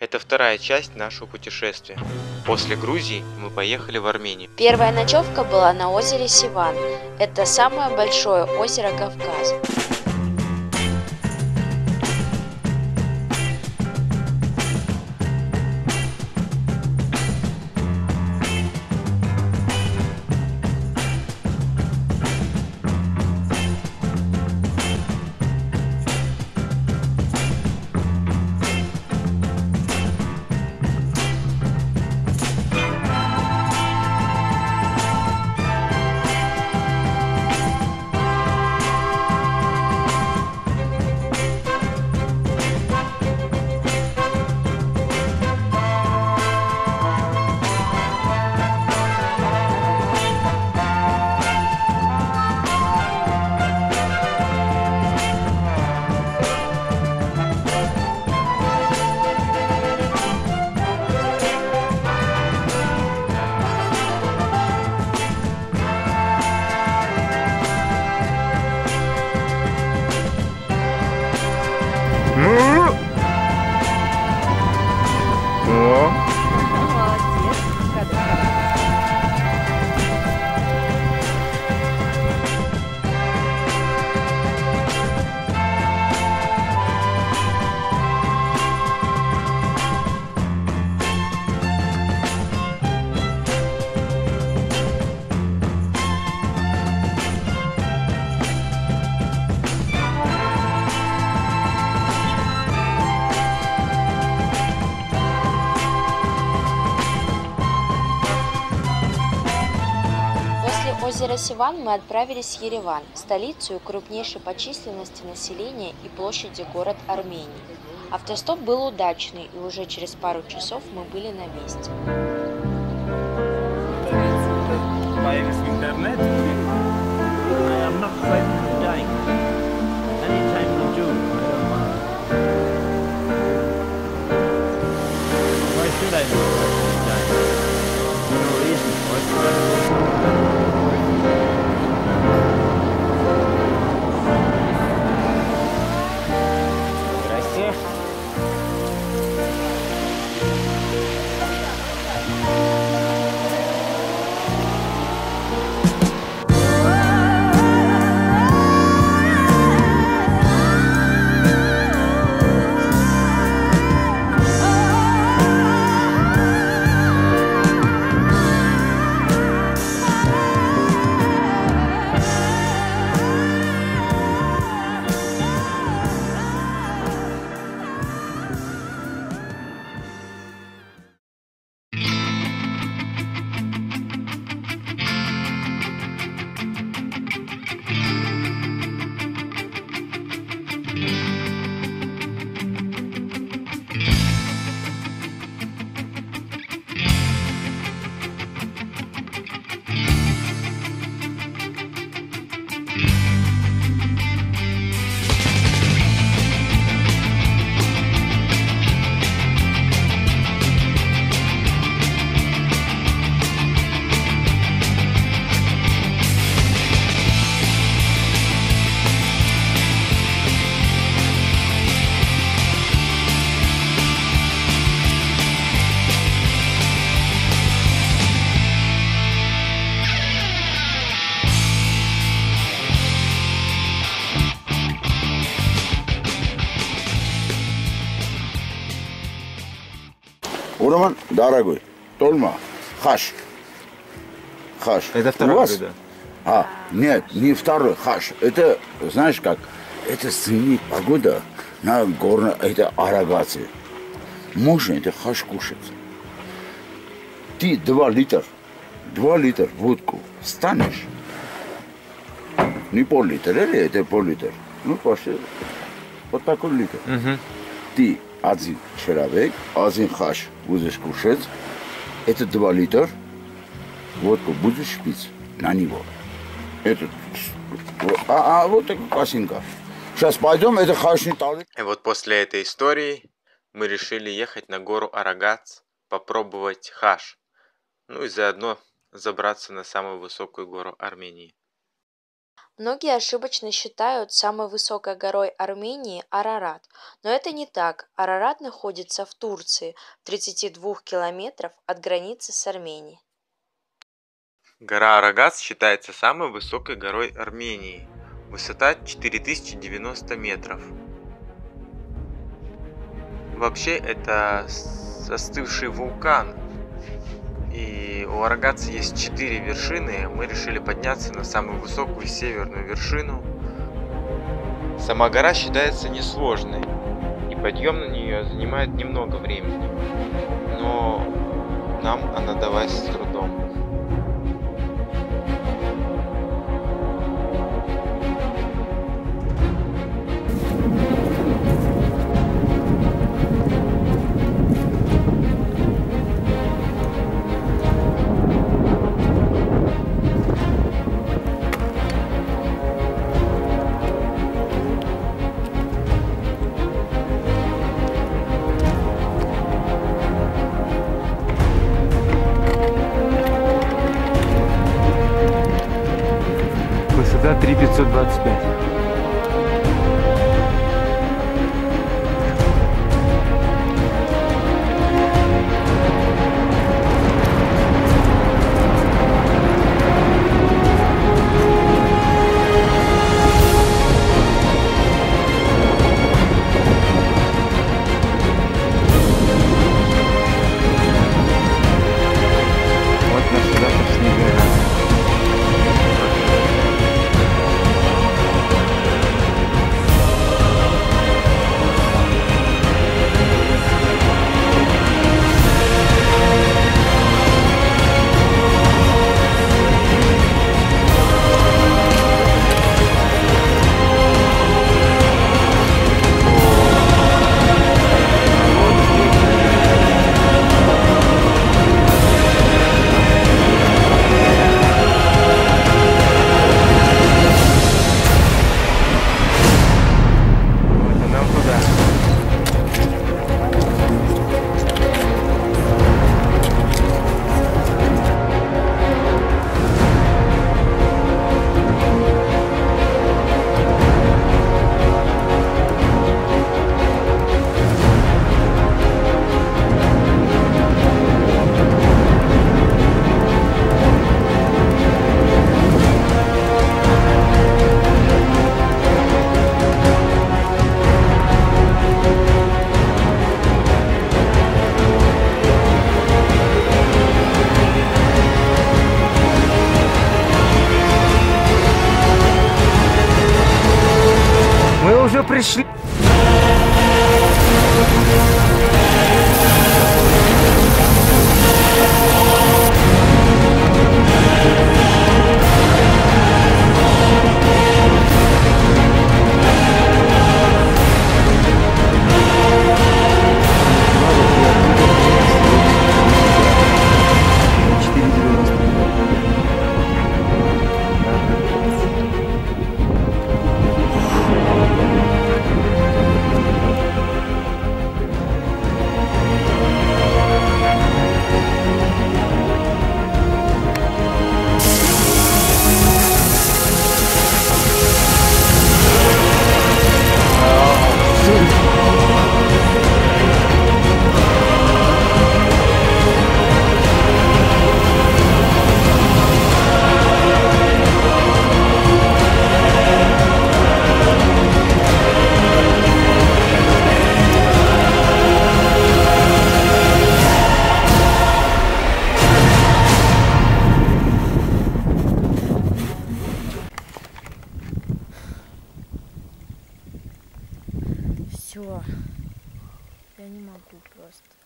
Это вторая часть нашего путешествия. После Грузии мы поехали в Армению. Первая ночевка была на озере Сиван. Это самое большое озеро Кавказа. Озеро Сиван мы отправились в Ереван, столицу и крупнейший по численности населения и площади город Армении. Автостоп был удачный, и уже через пару часов мы были на месте. Урман, дорогой, Тольма, хаш. Хаш. Это второй блюдо. Нет, не второй, хаш. Это, знаешь как, это зимняя погода на горной, это Арагации. Можно это хаш кушать. Ты 2 литра водку станешь. Не пол-литра, или это пол-литр? Ну, почти, вот такой литр. Ты один человек, один хаш будешь кушать, это 2 литра, водку будешь пить на него. Это, вот такая косинка. Сейчас пойдем, это хаш не талик. И вот после этой истории мы решили ехать на гору Арагац, попробовать хаш. Ну и заодно забраться на самую высокую гору Армении. Многие ошибочно считают самой высокой горой Армении Арарат, но это не так. Арарат находится в Турции, в 32 километров от границы с Арменией. Гора Арагат считается самой высокой горой Армении. Высота 4090 метров. Вообще это застывший вулкан. И у Арагатса есть 4 вершины. Мы решили подняться на самую высокую северную вершину. Сама гора считается несложной, и подъем на нее занимает немного времени. Но нам она далась с трудом. Высота 3525. Вот наша завтрашняя гора. Вот, а нам туда. Мы уже пришли. Все, я не могу просто.